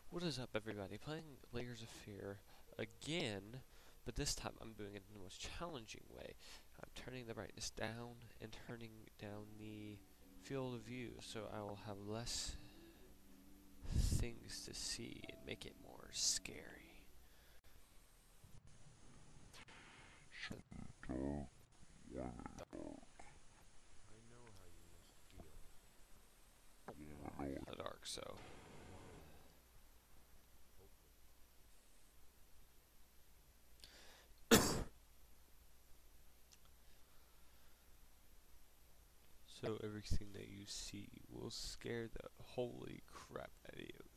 What is up, everybody? Playing Layers of Fear again, but this time I'm doing it in the most challenging way. I'm turning the brightness down and turning down the field of view so I will have less things to see and make it more scary. The dark, so. So everything that you see will scare the holy crap out of you.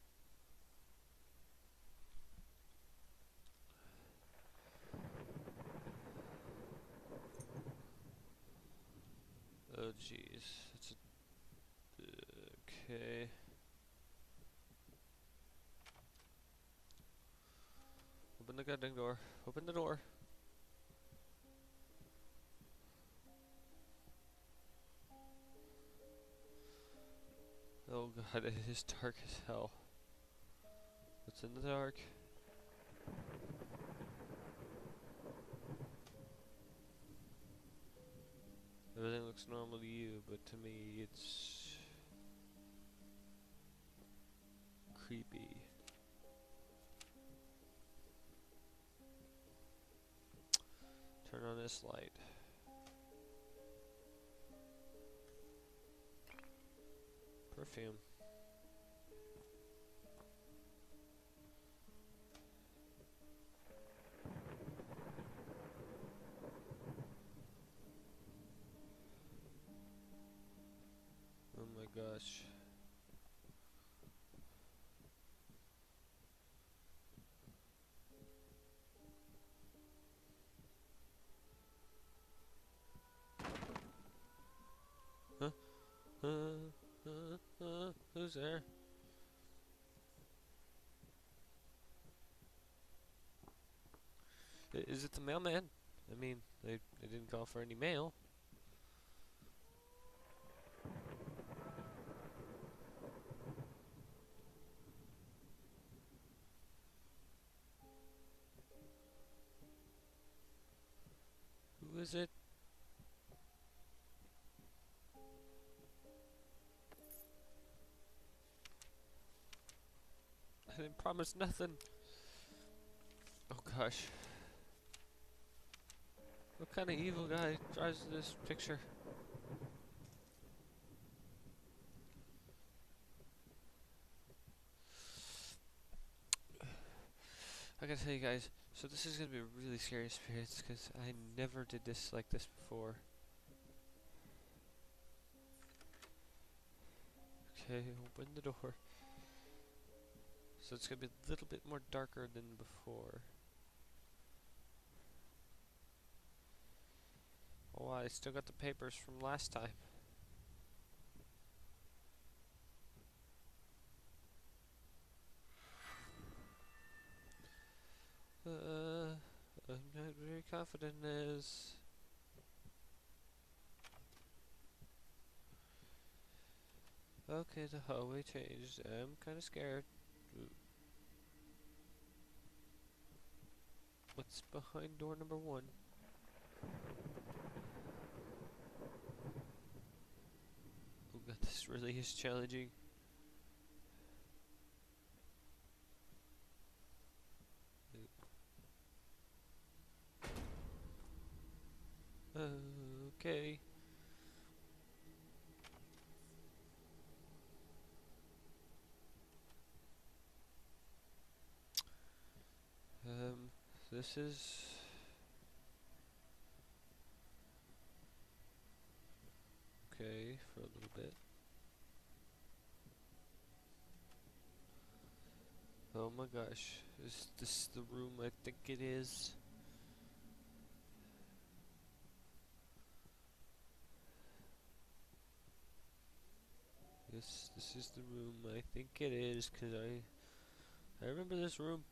Oh jeez, that's okay. Open the goddamn door. Open the door. Oh god, it is dark as hell. What's in the dark? Everything looks normal to you, but to me it's creepy. Turn on this light. Perfume. Oh my gosh. Huh? Who's there? Is it the mailman? I mean, they didn't call for any mail. Who is it? I didn't promise nothing. Oh gosh. What kind of evil guy drives this picture? I gotta tell you guys, so this is gonna be a really scary experience because I never did this like this before. Okay, open the door. So it's gonna be a little bit more darker than before. Oh, I still got the papers from last time. I'm not very confident in this. Okay, the hallway changed. I'm kinda scared. What's behind door number 1? Oh god, this really is challenging. Okay. This is okay for a little bit. Oh my gosh, is this the room I think it is? Yes, this is the room I think it is, cause I remember this room.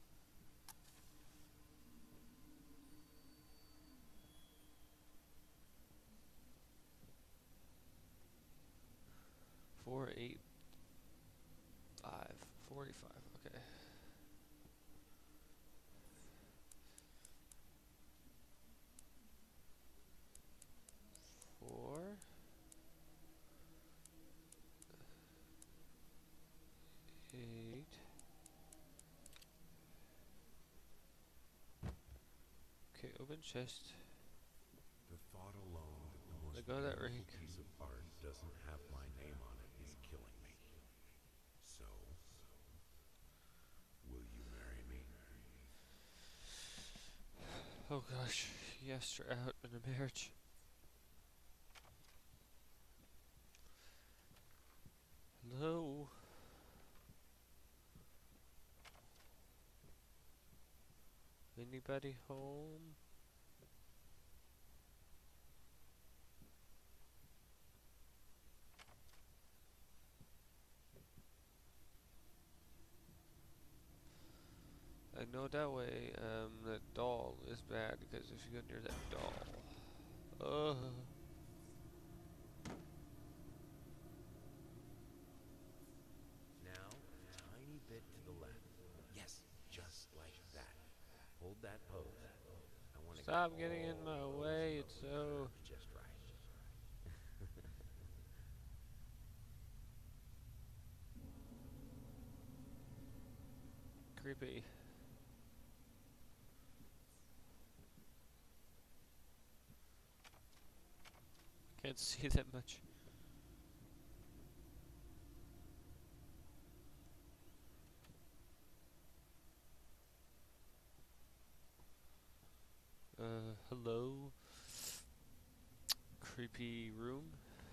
485, 45. Okay. Four. 8. Okay, open chest. The thought alone that the most Let go of that beautiful ring. piece of art doesn't have my name on it is killing me. So, will you marry me? Oh gosh, he asked her out in a marriage. Hello? Anybody home? I know that way, the doll is bad because if you go near that doll, Now, tiny bit to the left. Yes, just like that. Hold that pose. I want to get stop getting in all my those way. It's lower so curves just right. creepy. Can't see that much. Hello? Creepy room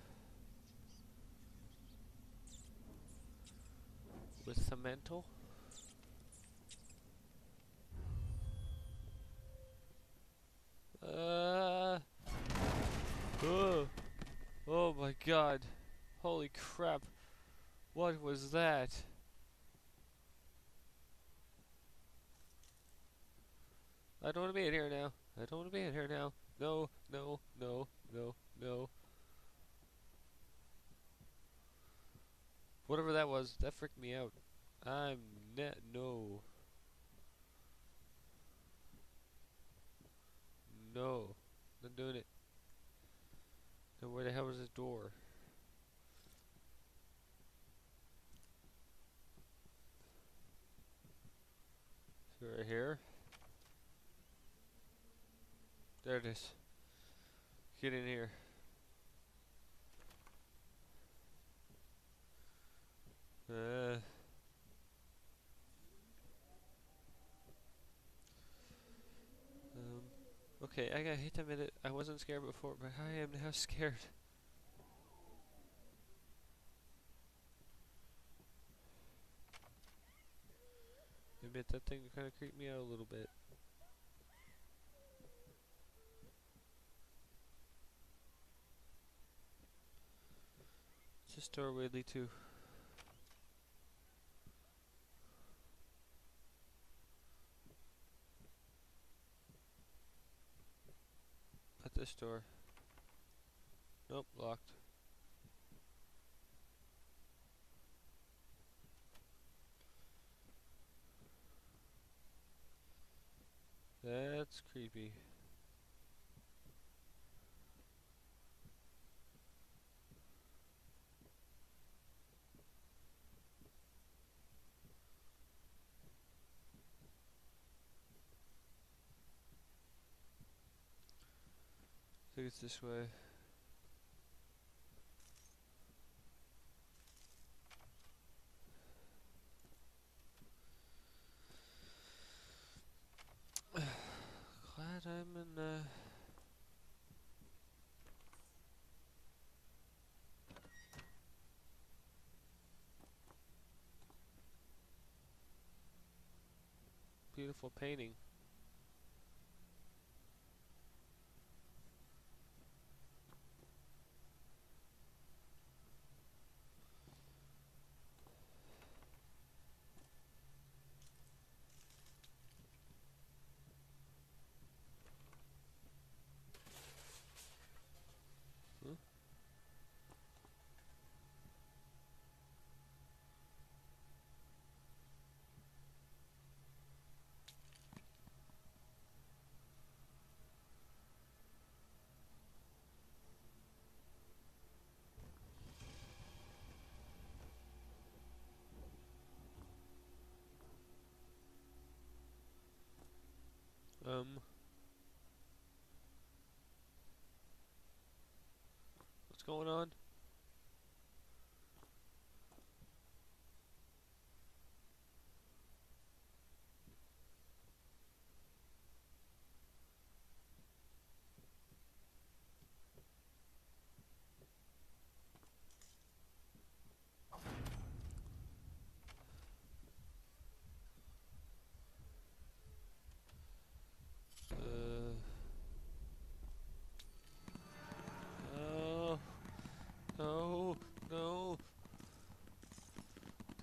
with a mantle. Uh, oh, oh my god. Holy crap. What was that? I don't want to be in here now. I don't want to be in here now. No, no, no, no, no. Whatever that was, that freaked me out. I'm net no. No. Not doing it. Then where the hell was this door? Is it right here? There it is. Get in here. Uh, okay, I hate to admit it. I wasn't scared before, but I am now scared. Admit that thing kind of creeped me out a little bit. It's just doorway lead to. At this door. Nope, locked. That's creepy. I think it's this way. Glad I'm in a beautiful painting. Huh?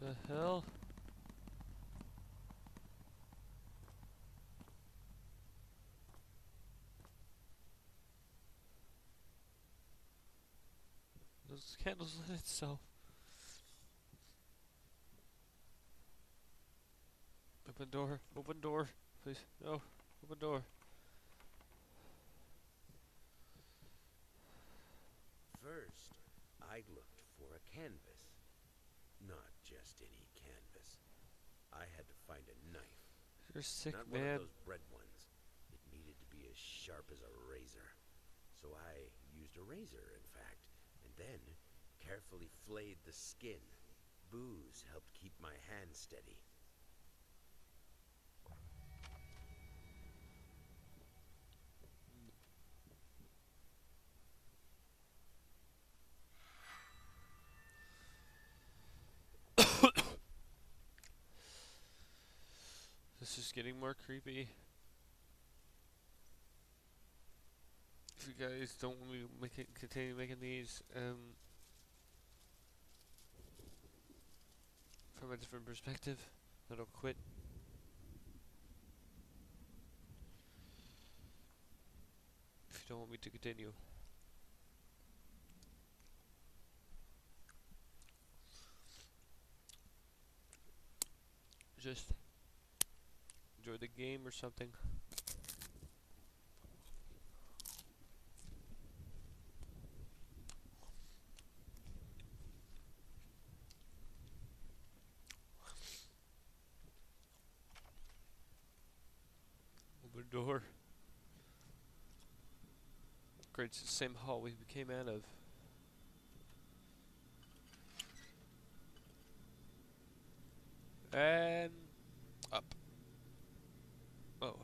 The hell? Those candles lit itself. Open door. Open door. Please. No. Open door. First, I looked for a canvas. Not just any canvas. I had to find a knife. You're sick, Not man. one of those bread ones. It needed to be as sharp as a razor. So I used a razor, in fact, and then carefully flayed the skin. Booze helped keep my hand steady. This is getting more creepy. If you guys don't want me to continue making these from a different perspective, then I'll quit. If you don't want me to continue. Just enjoy the game or something. Open door. Great, it's the same hall we came out of. And up. Oh.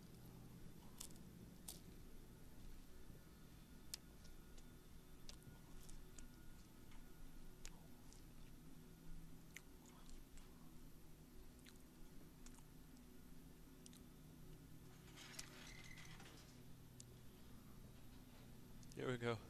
Here we go.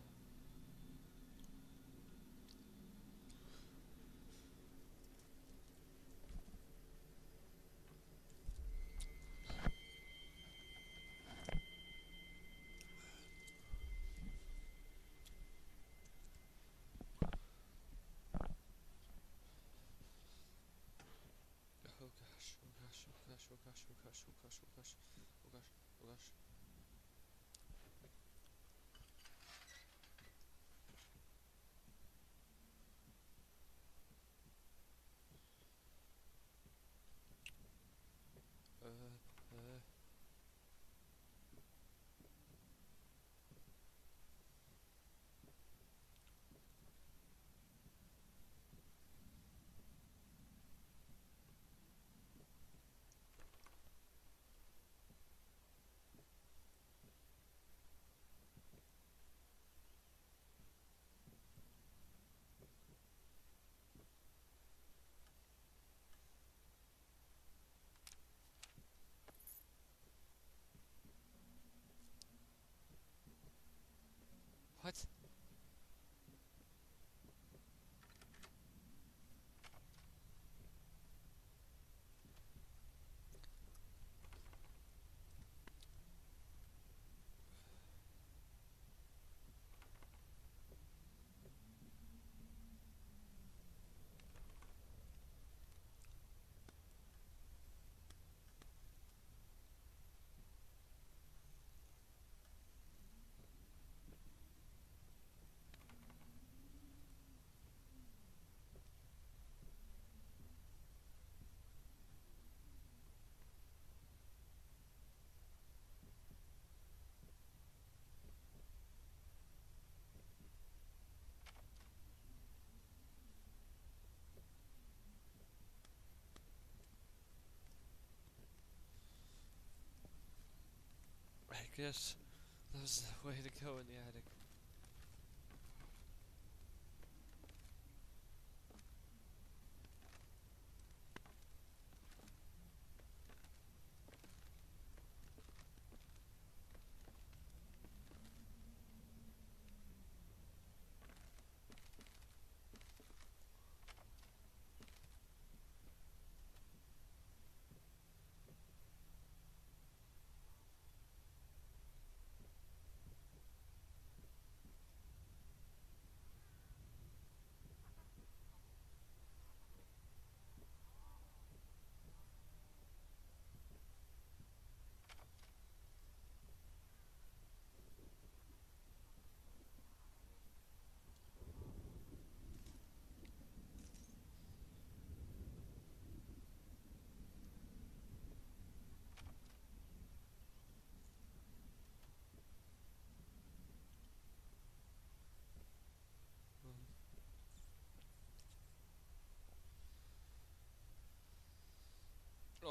Oh gosh, oh gosh, oh gosh, oh gosh, oh gosh, oh gosh, oh gosh, oh gosh, oh gosh. Uh. What? I guess that was the way to go in the attic.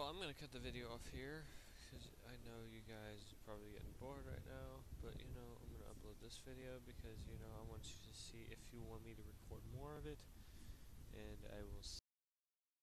Well, I'm gonna cut the video off here because I know you guys are probably getting bored right now. But you know, I'm gonna upload this video because you know I want you to see if you want me to record more of it, and